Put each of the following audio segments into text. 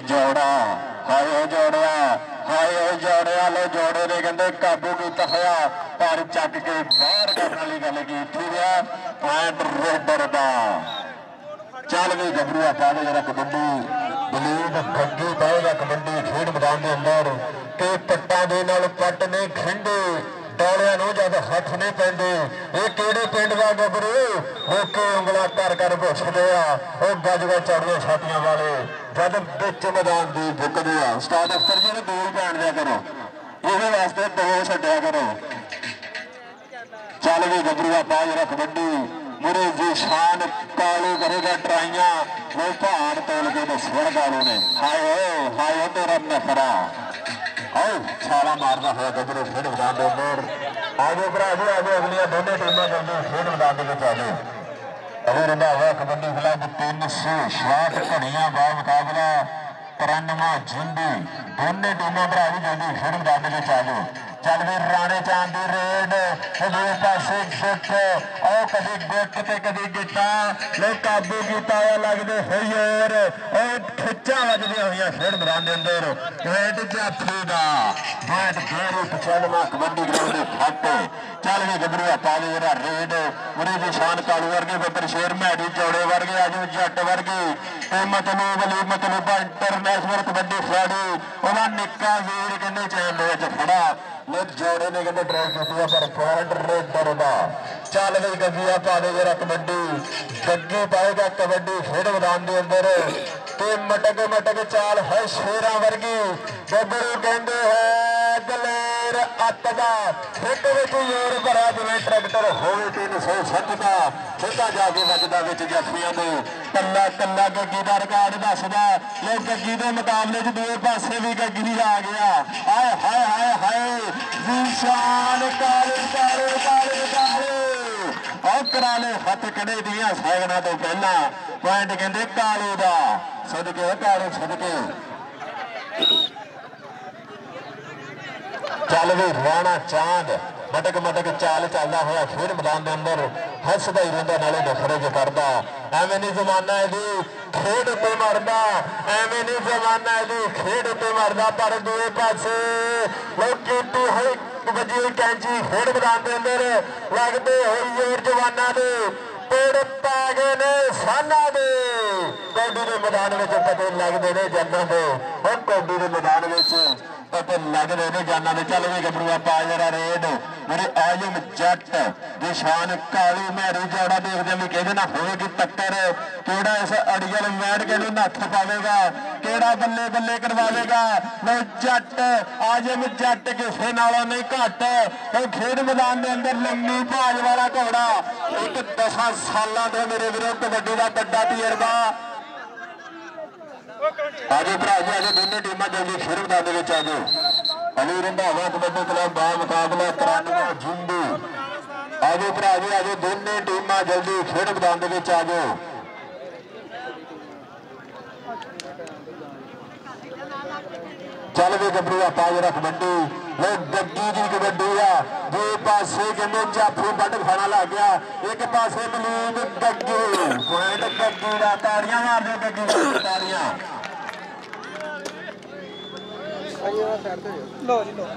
जोड़ा हाय जोड़िया हाय जोड़िया लो जोड़े ने कहते काबू किया होया पर चक के बाहर करने वाली गल की पॉइंट रेडर का चल भी गबरू पा दे जरा कबड्डी दलीप गग्गी पाएगा कबड्डी खेड मैदान के अंदर ते पट्टा दे नाल पट ने खिंडे डोलिया जब हथ नहीं पेंदे ये किहड़े पिंड का गबरू होके उंगला कर कर पुछदे आ गज गज चढ़िया छातियां वाले जब बिच मैदान की बुकदे आ उस्ताद अख्तर जी ने दूर पैण दिया करो ये वास्ते दो छड्डिया करो चल भी गबरू पा जरा कबड्डी मुरे जी शान कालू करेगा ट्राइया वो भार तोल के दसिया कालू ने हाय तेरा नखरा आओ छाला मारदा होया गबरू खेड मैदान के अंदर आगे भरा जी आगे अगलियां दोनों टीमां जल्दी खेड मैदान के आ जाओ अभी रंधावा कबड्डी क्लब 360 घड़ियां बा मुकाबला 93 जिंदी दोनों टीमां भरा जी जल्दी खेड मैदान के आ जाओ चल भी राणे चांद की रेड दो पासे गुट आओ कभी गुट ते कभी गिटा लो काबू किया लगते होर खिचा वजदियां हुई खेड मैदान के अंदर हेट जाफी का बैट फेर 96 कबड्डी ग्राउंड फट चल भी गबरू पा दे जरा रेड मुरे जी शान कालू वर्गे बब्बर शेर मैडी चौड़े वर्गे अजू जट वर्गे मतलब इंटरनेशनल कबड्डी खिलाड़ी उन्होंने निक्का वीर कहने चैन खड़ा लोग जोड़े ने कहते ड्रॉ की पर पॉइंट रेडर का चल भी गग्गिया पा दे जरा कबड्डी गग्गी पाएगा कबड्डी खेड मैदान के अंदर ते मटक मटक चाल है शेरा वर्गी गबरू कहते है दलेर अत का हिट विच जोर भरा जिवें ट्रैक्टर होवे 360 का सीधा जाके वजदा विच जाफियां दे कल्ला कल्ला गग्गी का रिकॉर्ड दसदा लोग गग्गी के मुकाबले च दूए पासे भी गग्गी आ गया हाय हाय हाय हाय निशान काले काले काले काले और करा ले हथ कड़े दिया सैगना तो पहला पॉइंट कहते काले का सदके काले सदके चल भी राणा चांद मटक मटक चाल चलता हुआ खेड मैदान के अंदर हसदा ही रहिंदा नाले नखरे च करदा एवें नहीं जमाना इहदी खेड ते मरदा एवें नहीं जमाना इहदी खेड ते मरदा पर दूए पासे लोग कीती हुई वजी हुई कैंची खेड मैदान के अंदर लगते हुई जोर जवाना दे पेड़ पा गए ने साना दे कौडी के मैदान में पते लगते ने जाना दे और कौडी के मैदान में पते लगते ने जाना दे चल भी गबरू पा जरा रेड मेरे आजम जट निशान कालू मैरू चौड़ा देखते भी कहते ना होगी टक्कर केड़ा इस अड़ियल मैट के नथ पावेगा केड़ा बल्ले बल्ले करवाएगा लो जट आजम जट किसे नालों नहीं घट तो खेड मैदान के अंदर लंबी भाज वाला घोड़ा एक 10 सालों से मेरे विरोध कबड्डी का बड़ा तजर्बा आगे भरा जी आगे दोनों टीमां जल्दी खेड मैदान में आ जाओ अली रंधावा कबड्डी क्लब बा मुकाबला 93 जिंदी आगे भरा जी आगे दोनों टीमां जल्दी खेड मैदान में आ जाओ चल भी गबरू पा जरा कबड्डी वो गड्डी की कबड्डी आ दो पासे कहते जाफी बट खाना लग गया एक पासे मलीन गग्गी पॉइंट गग्गी का ताड़ियां मार दो गग्गी ताड़ियां लो जी लो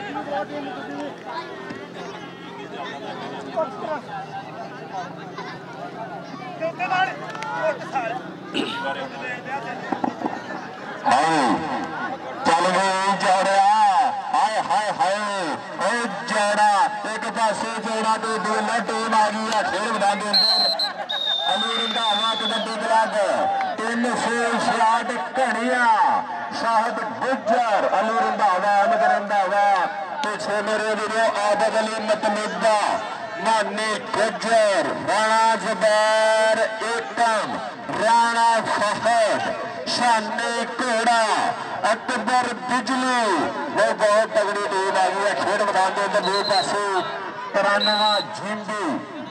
चल गई जोड़ा हाय हाय हाय जोड़ा एक पासे जोड़ा तो दोनों टीम आ गई है खेड मैदान के अंदर अली रंधावा कबड्डी क्लब 360 घड़ियां शाहद गुज्जर अली रंधावा अहमद रंधावा पीछे मेरे वीरो आदत अली मतलूबा मानी गुज्जर राणा जुबैर एकम राणा फहद शानी घोड़ा अकबर बिजली वो बहुत तगड़ी टीम आ गई है खेड मैदान के अंदर दो पासे 93 जिंदी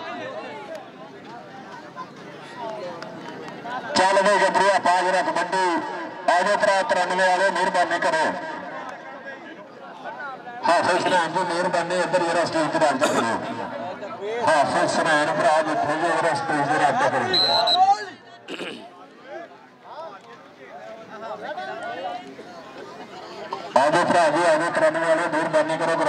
चल गए गबरू पा जरा कबड्डी आगे 93 वाले मेहरबानी करो हाफिज सनैन जी मेहरबानी इधर जरा स्टेज पर रख करो हाफिज सनैन भरा बैठे जी जरा स्टेज पर रख करो आगे भरा जी आगे कराने वाले मेहरबानी करो